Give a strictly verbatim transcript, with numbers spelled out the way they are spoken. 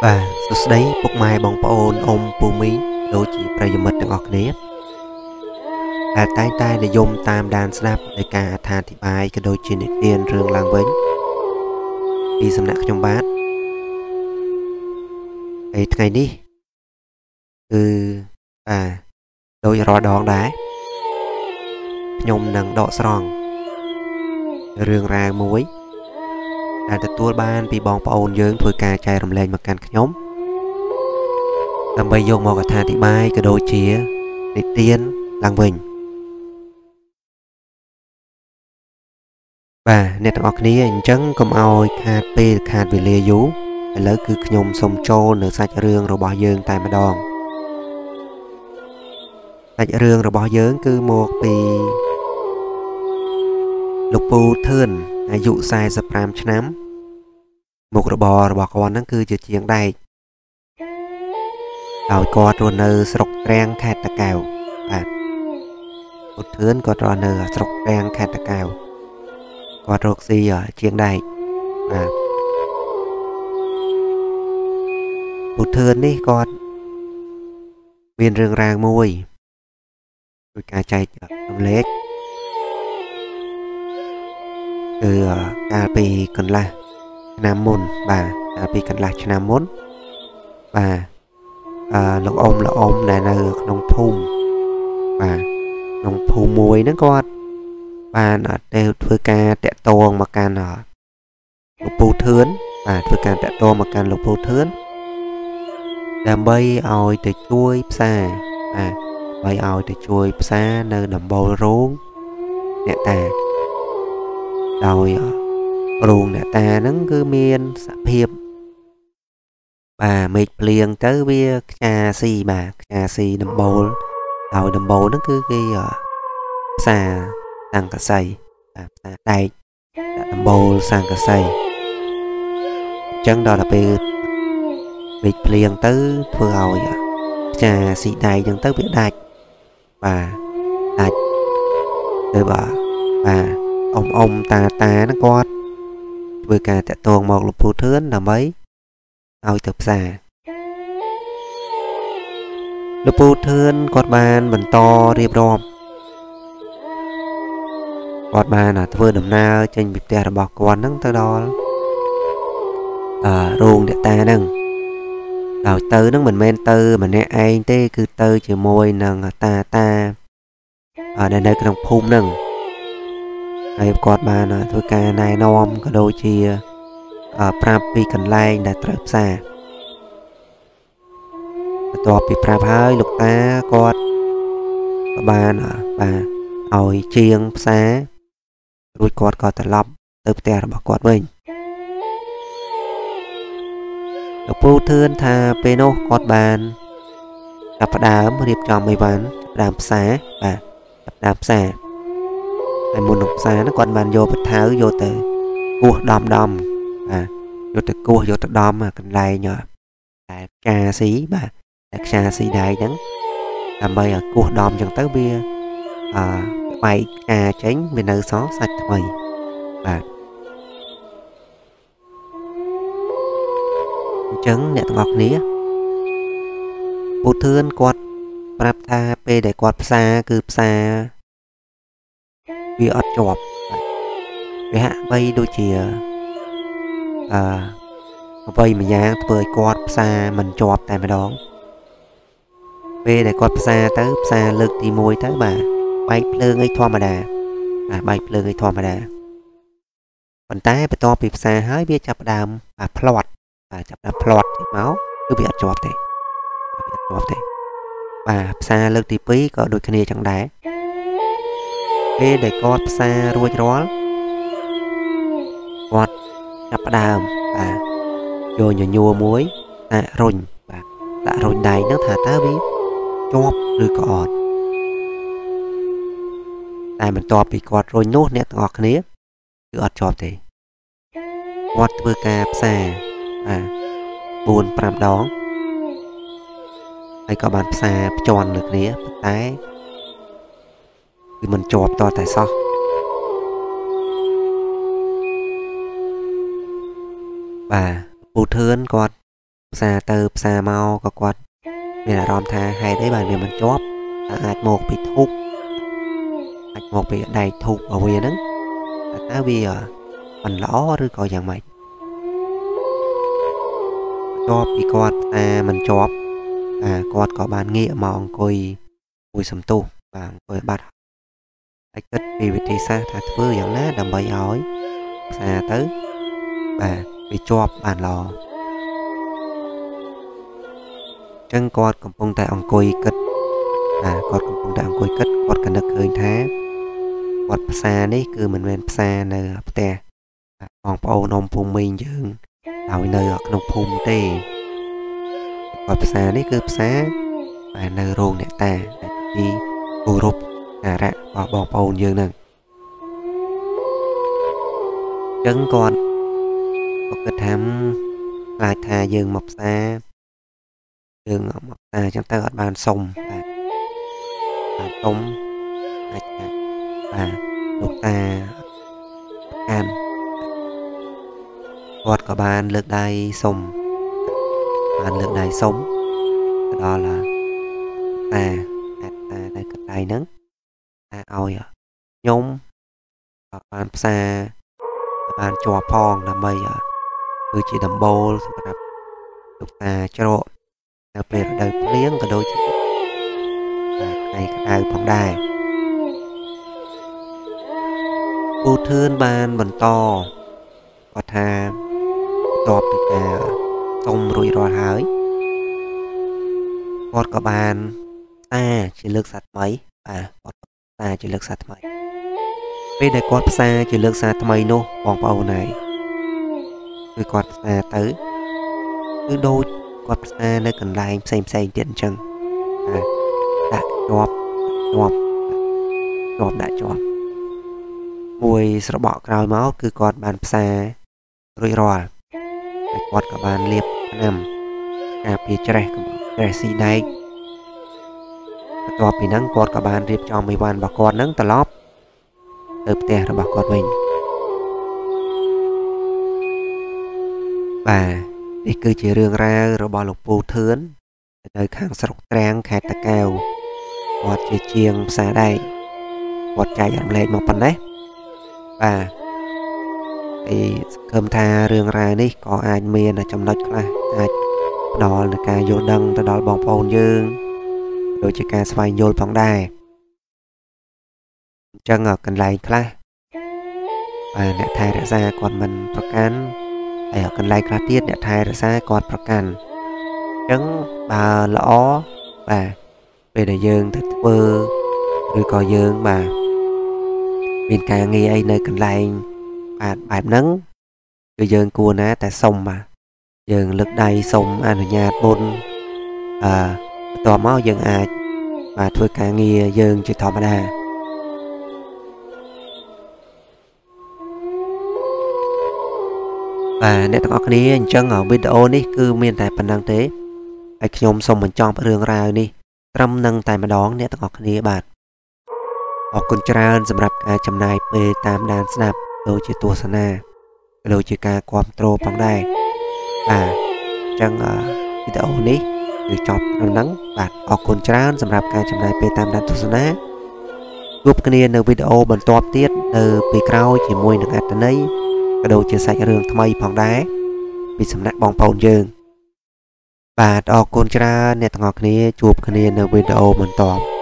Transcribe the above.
បាទសួស្តីពុកម៉ែបងប្អូនអ៊ំពូមីងដូចជាប្រិយមិត្តទាំងអស់គ្នាដែលតែងតែនិយមតាមដានស្ដាប់នៃការអត្ថាធិប្បាយក៏ដូចជានិទានរឿងឡើងវិញពីសំណាក់ខ្ញុំបាទហើយថ្ងៃនេះគឺបាទដោយរាល់ដងដែរខ្ញុំនឹងដកស្រង់រឿងរ៉ាវមួយដែលទទួលបានពីបងប្អូនយើងធ្វើការចែករំលែកមកកាន់ខ្ញុំដើម្បីយកមកអត្ថាធិប្បាយក៏ដូចជានិទានឡើងវិញបាទអ្នកទាំងអស់គ្នាអញ្ចឹងកុំឲ្យខាតពេលខាតវេលាយូរឥឡូវគឺខ្ញុំសូមចូលនៅសាច់រឿងរបស់យើងតែម្ដងសាច់រឿងរបស់យើងគឺមកពីលោកពូធឿនអាយុសែសិបប្រាំឆ្នាំមុខរបររបស់គាត់ហ្នឹងគឺជាជាងដែកដោយគាត់រស់នៅស្រុកត្រាំងខេត្តតាកែវបាទពូធឿនគាត់រស់នៅស្រុកត្រាំងខេត្តតាកែវគាត់រកស៊ីជាងដែកបាទពូធឿននេះគាត់មានរឿងរ៉ាវមួយដោយការចែករំលែកគឺកាលពីកន្លះឆ្នាំមុនបាទកាលពីកន្លះឆ្នាំមុនបាទអឺលោកអ៊ំលោកអ៊ំដែលនៅក្នុងភូមិបាទក្នុងភូមិមួយហ្នឹងគាត់បានទៅធ្វើការតាក់ទងមកកាន់លោកពូធឿនបាទធ្វើការតាក់ទងមកកាន់លោកពូធឿនដើម្បីឲ្យទៅជួយផ្សារបាទដើម្បីឲ្យទៅជួយផ្សារនៅដំបូលរោងអ្នកតាដោយរោងអ្នកតាហ្នឹងគឺមានសភាពបាទមេឃភ្លៀងទៅវាខ្ញាស៊ីបាទខ្ញាស៊ីដំបូលដោយដំបូលហ្នឹងគឺគេផ្សារសង្កសីបាទផ្សារដែកដំបូលសង្កសីអញ្ចឹងដល់ទៅពេលមេឃភ្លៀងទៅធ្វើឲ្យខ្ញាស៊ីដែកអញ្ចឹងទៅវាដាច់បាទដាច់ទៅបាទបាទអ៊ំអ៊ំតាតាហ្នឹងគាត់ធ្វើការតាក់ទងមកលោកពូធឿនដើម្បីឲ្យទៅផ្សារលោកពូធឿនគាត់បានបន្តរៀបរាប់គាត់បានធ្វើដំណើរចេញពីផ្ទះរបស់គាត់ហ្នឹងទៅដល់អឺរោងអ្នកតាហ្នឹងដល់ទៅហ្នឹងមិនមែនទៅម្នាក់ឯងទេគឺទៅជាមួយនឹងតាតាដែលនៅក្នុងភូមិហ្នឹងហើយគាត់បានធ្វើការណែនាំក៏ដូចជាប្រាប់ពីកន្លែងដែលត្រូវផ្សារបន្ទាប់ពីប្រាប់ហើយលោកតាគាត់ក៏បានបាទឲ្យជាងផ្សាររួចគាត់ក៏ត្រឡប់ទៅផ្ទះរបស់គាត់វិញលោកពូធឿនថាពេលនោះគាត់បានចាប់ផ្ដើមរៀបចំអីវ៉ាន់ផ្ដើមផ្សារបាទផ្ដើមផ្សារហើយមុននឹងផ្សារហ្នឹងគាត់បានយកបថៅយកទៅគោះដំដំបាទយកទៅគោះយកទៅដំកន្លែងតែផ្កាស៊ីបាទតែផ្កាស៊ីដែរហ្នឹងដើម្បីឲ្យគោះដំអញ្ចឹងទៅវាអឺបែកផ្កាចេញវានៅសល់សាច់ថ្មីបាទអញ្ចឹងអ្នកទាំងអស់គ្នាពូធឿនគាត់ប្រាប់ថាពេលដែលគាត់ផ្សារគឺផ្សារវាអត់ជាប់វាហាក់បីដូចជាអឺអ្វីម្យ៉ាងធ្វើឲ្យគាត់ផ្សារមិនជាប់តែម្ដងពេលដែលគាត់ផ្សារទៅផ្សារលើកទីមួយទៅបាទបែកភ្លើងអីធម្មតាបាទបែកភ្លើងអីធម្មតាប៉ុន្តែបន្ទាប់ពីផ្សារហើយវាចាប់ផ្ដើមបាទផ្្លាត់បាទចាប់ផ្ដើមផ្្លាត់មកគឺវាអត់ជាប់ទេវាអត់ជាប់ទេបាទផ្សារលើកទីពីរក៏ដូចគ្នាចឹងដែរពេលដែលគាត់ផ្សាររួចរាល់គាត់ចាប់ផ្ដើមបាទយកញញួរមួយដាក់រុញបាទដាក់រុញដៃហ្នឹងថាតើវាជាប់ឬក៏អត់តែបន្ទាប់ពីគាត់រុញនោះអ្នកទាំងអស់គ្នាគឺអត់ជាប់ទេគាត់ធ្វើការផ្សារបាទបួន ប្រាំដងហើយក៏បានផ្សារភ្ជាន់លើគ្នាប៉ុន្តែគឺមិនជាប់តតែសោះបាទពូធឿនគាត់ xa tơ xa mau có quạt mình là ròm tha hay đấy bạn vì mình chóp ai một bị thúc ai một bị đầy thúc ở quê nắng ta vì ở mình lõ rồi coi dạng mày chóp bị quạt ta mình chóp à quạt có bàn nghĩa mong coi vui sầm tu và coi bắt ai kết vì vị trí xa thật vừa dạng ná đầm bầy ói xa tới và bị chóp bàn lò chân quạt cầm phong tại ông coi kết à quạt cầm phong tại ông coi kết quạt cần được hơi thá quạt xa đấy cứ mình bên xa nơi tè còn bao nông phùng mình dương đào nơi ở nông phùng tê quạt xa đấy cứ xa và nơi rôn nè ta đi bù rụp à ra và bò bao dương nè chân quạt có cái thăm lại thà dương mọc xa dương mọc xa chúng ta gọi bàn sông và bàn sông và lục ta can quạt có bàn lược đai sông bàn lược đai sống đó là ta ta đây cái đai nắng ta oi à nhôm bàn xa bàn chùa phong là mây à cứ chỉ đầm bô lục ta cho đặc biệt đời liếng cả đôi chỉ này cái đài phong đài cô thương ban bần to có tha tọp bị cả sông rồi rồi hái quạt có bàn ta chỉ lực sạch mấy à quạt ta chỉ lực sạch mấy bây đây quạt xa chỉ lực sạch mấy nô vòng bao này cứ quạt xa tới cứ đôi quạt xa nơi cần lại xem xem điện chân à đã chọp chọp chọp đã chọp mùi sợ bỏ cào máu cứ quạt bàn xa rồi rồi quạt cả bàn liệp nằm à phía trái trái xì đây chọp thì nắng quạt cả bàn liệp cho mấy bàn bà con nắng tà lóp từ tè rồi bà con mình và đi cứ chỉ rương ra rồi bỏ lục bù thướn nơi kháng sọc trang khai ta cao quạt chỉ chiêng xa đây quạt chạy dặm lên một phần đấy và thì cơm tha rương ra đi có ai miền ở trong đất là ai đó là ca vô đăng ta đó bóng phồn dương rồi chỉ ca xoay vô bóng đài chân ở cần lại khá và nẹ thay ra ra còn mìnhประกัน ở cần lại khá tiết nẹ thay ra ra cònประกัน chân bà lõ và về đại dương thật vơ rồi có dương mà bên ca nghe ai nơi cần lại bà bài nắng rồi dương cua ná tại sông mà dương lực đầy sông ăn ở nhà bôn à tòa máu dương ai mà thôi ca nghe dương chỉ thọ mà đà và để tao có đi chân ở video đi cứ miền tại phần đăng tế ai nhôm xong mình cho rương ra đi trăm nâng tại mà đón để tao có đi bạn hoặc con tràn sầm rập ai chấm này p tam đàn snap đôi chỉ tua sana đôi chỉ ca quam trô bằng đài à chân ở video đi được chọc nắng bạn hoặc con tràn sầm rập ai chấm này p tam đàn tua sana giúp cái nàyនៅវីដេអូបន្តទៀតនៅពីក្រោយជាមួយនឹងអត្ថន័យក៏ដូចជាសាច់រឿងថ្មីផងដែរពីសំណាក់បងប្អូនយើងបាទអរគុណច្រើនអ្នកទាំងអស់គ្នាជួបគ្នានៅវីដេអូបន្ត